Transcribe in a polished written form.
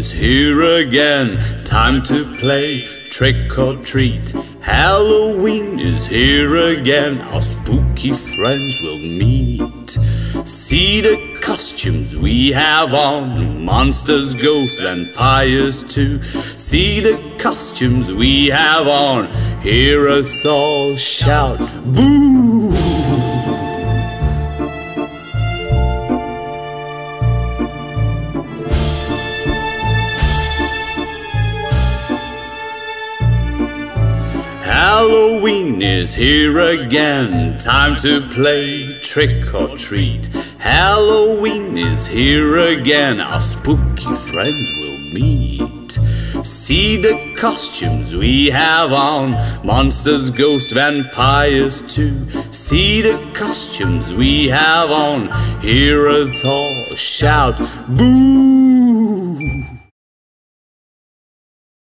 is here again. Time to play trick or treat. Halloween is here again. Our spooky friends will meet. See the costumes we have on, monsters, ghosts, vampires too. See the costumes we have on, hear us all shout, boo! Halloween is here again. Time to play trick or treat. Halloween is here again. Our spooky friends will meet. See the costumes we have on, monsters, ghosts, vampires too. See the costumes we have on, hear us all shout, boo!